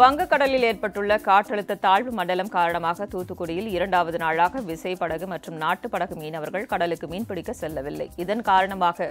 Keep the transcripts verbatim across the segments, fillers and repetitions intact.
வங்கக்கடலில் ஏற்பட்டுள்ள காற்றழுத்த தாழ்வு மண்டலம் காரணமாக தூத்துக்குடியில் இரண்டாவது நாளாக விசைப்படகு மற்றும் நாட்டுப்படகு மீனவர்கள் கடலுக்கு மீன்பிடிக்க செல்லவில்லை. இதன் காரணமாக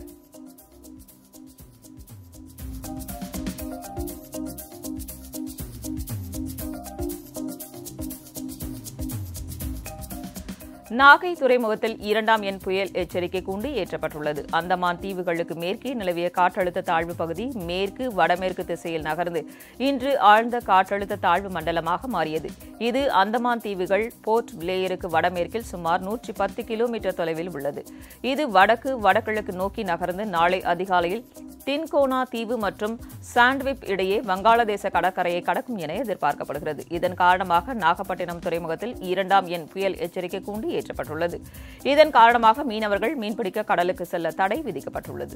நாகை துறைமுகத்தில் இரண்டாம் எண் புயல் எச்சரிக்கை கூண்டு ஏற்றப்பட்டுள்ளது. அந்தமான் தீவுகளுக்கு மேற்கே நிலவிய காற்றழுத்த தாழ்வு பகுதி மேற்கு வடமேற்கு திசையில் நகர்ந்து இன்று ஆழ்ந்த காற்றழுத்த தாழ்வு மண்டலமாக மாறியது. இது அந்தமான் தீவுகள் போர்ட் பிளேயருக்கு வடமேற்கில் சுமார் நூற்றி பத்து கிலோமீட்டர் தொலைவில் உள்ளது. இது வடக்கு வடகிழக்கு நோக்கி நகர்ந்து நாளை அதிகாலையில் டின்கோனா தீவு மற்றும் சாண்ட்விப் இடையே வங்காளதேச கடற்கரையை கடக்கும் என எதிர்பார்க்கப்படுகிறது. இதன் காரணமாக நாகப்பட்டினம் துறைமுகத்தில் இரண்டாம் எண் புயல் எச்சரிக்கை கூண்டு ஏற்றப்பட்டுள்ளது. இதன் காரணமாக மீனவர்கள் மீன்பிடிக்க கடலுக்கு செல்ல தடை விதிக்கப்பட்டுள்ளது.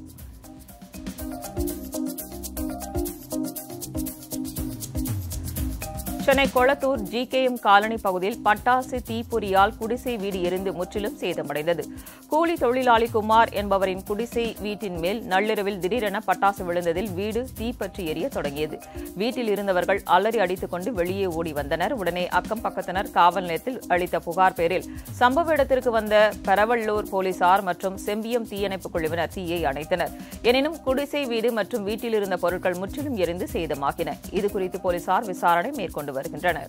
Chennai Kolathur G K M colony பகுதியில் பட்டாசு தீப்பொறியால் குடிசை வீடு எரிந்து முற்றிலும் சேதமடைந்தது. கூலி தொழிலாளி குமார் என்பவரின் குடிசை வீட்டின் மேல் நள்ளிரவில் திடீரென பட்டாசு விழுந்ததில் வீடு தீப்பற்றி எரிய தொடங்கியது. வீட்டில் இருந்தவர்கள் அலறி அடித்துக் கொண்டு வெளியே ஓடி வந்தனர். உடனே அக்கம் பக்கத்தினர் காவல் நிலையத்தில் அளித்த புகார் பேரில் சம்பவ இடத்திற்கு வந்த பெரவள்ளூர் போலீசார் மற்றும் செம்பியம் தீயணைப்பு குழுவினர் தீயை அணைத்தனர். எனினும் குடிசை வீடு மற்றும் வீட்டில் இருந்த பொருட்கள் முற்றிலும் எரிந்து சேதமாகின. இதுகுறித்து போலீசார் விசாரணை மேற்கொண்டு வருகின்றனர்.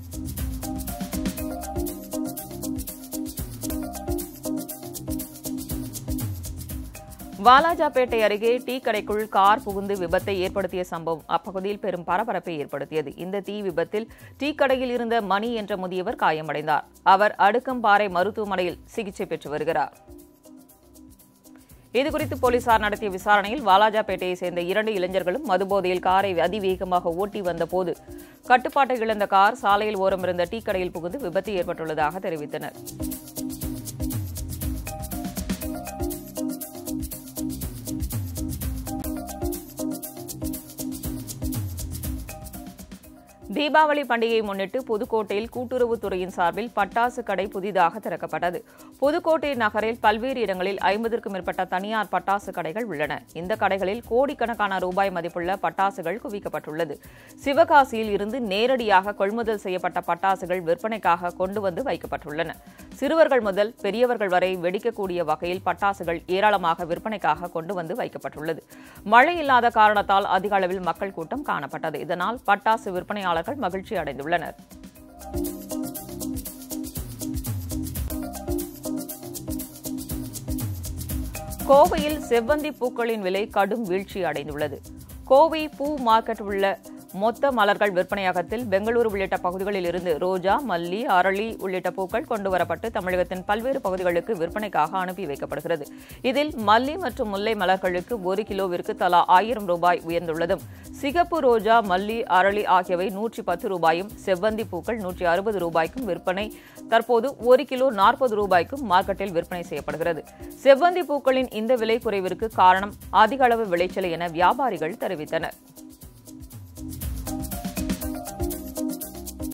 வாலாஜாபேட்டை அருகே டீ கடைக்குள் கார் புகுந்து விபத்தை ஏற்படுத்திய சம்பவம் அப்பகுதியில் பெரும் பரபரப்பை ஏற்படுத்தியது. இந்த தீ விபத்தில் டீ கடையில் இருந்த மணி என்ற முதியவர் காயமடைந்தார். அவர் அடுக்கம்பாறை மருத்துவமனையில் சிகிச்சை பெற்று வருகிறார். இதுகுறித்து போலீசார் நடத்திய விசாரணையில் வாலாஜாபேட்டையை சேர்ந்த இரண்டு இளைஞர்களும் மதுபோதையில் காரை அதிவேகமாக ஓட்டி வந்தபோது கட்டுப்பாட்டை இழந்த கார் சாலையில் ஓரமிருந்த டீ கடையில் புகுந்து விபத்து ஏற்பட்டுள்ளதாக தெரிவித்தனர். தீபாவளி பண்டிகையை முன்னிட்டு புதுக்கோட்டையில் கூட்டுறவுத்துறையின் சார்பில் பட்டாசு கடை புதிதாக திறக்கப்பட்டது. புதுக்கோட்டை நகரில் பல்வேறு இடங்களில் ஐம்பதற்கும் மேற்பட்ட தனியார் பட்டாசு கடைகள் உள்ளன. இந்த கடைகளில் கோடிக்கணக்கான ரூபாய் மதிப்புள்ள பட்டாசுகள் குவிக்கப்பட்டுள்ளது. சிவகாசியில் இருந்து நேரடியாக கொள்முதல் செய்யப்பட்ட பட்டாசுகள் விற்பனைக்காக கொண்டு வந்து வைக்கப்பட்டுள்ளன. சிறுவர்கள் முதல் பெரியவர்கள் வரை வெடிக்கக்கூடிய வகையில் பட்டாசுகள் ஏராளமாக விற்பனைக்காக கொண்டு வந்து வைக்கப்பட்டுள்ளது. மழை இல்லாத காரணத்தால் அதிக அளவில் மக்கள் கூட்டம் காணப்பட்டது. இதனால் பட்டாசு விற்பனையாளர்கள் மகிழ்ச்சி அடைந்துள்ளனர். கோவையில் செவ்வந்தி பூக்களின் விலை கடும் வீழ்ச்சி அடைந்துள்ளது. கோவை பூ மார்க்கெட் உள்ள மொத்த மலர்கள் விற்பனையகத்தில் பெங்களூரு உள்ளிட்ட பகுதிகளில் இருந்து ரோஜா, மல்லி, அரளி உள்ளிட்ட பூக்கள் கொண்டுவரப்பட்டு தமிழகத்தின் பல்வேறு பகுதிகளுக்கு விற்பனைக்காக அனுப்பி வைக்கப்படுகிறது. இதில் மல்லி மற்றும் முல்லை மலர்களுக்கு ஒரு கிலோவிற்கு தலா ஆயிரம் ரூபாய் உயர்ந்துள்ளதும், சிகப்பு ரோஜா, மல்லி, அரளி ஆகியவை நூற்றி பத்து ரூபாயும், செவ்வந்தி பூக்கள் நூற்றி அறுபது ரூபாய்க்கும் விற்பனை தற்போது ஒரு கிலோ நாற்பது ரூபாய்க்கும் மார்க்கெட்டில் விற்பனை செய்யப்படுகிறது. செவ்வந்தி பூக்களின் இந்த விலை குறைவிற்கு காரணம் அதிக அளவு விளைச்சல் என வியாபாரிகள் தெரிவித்தனர்.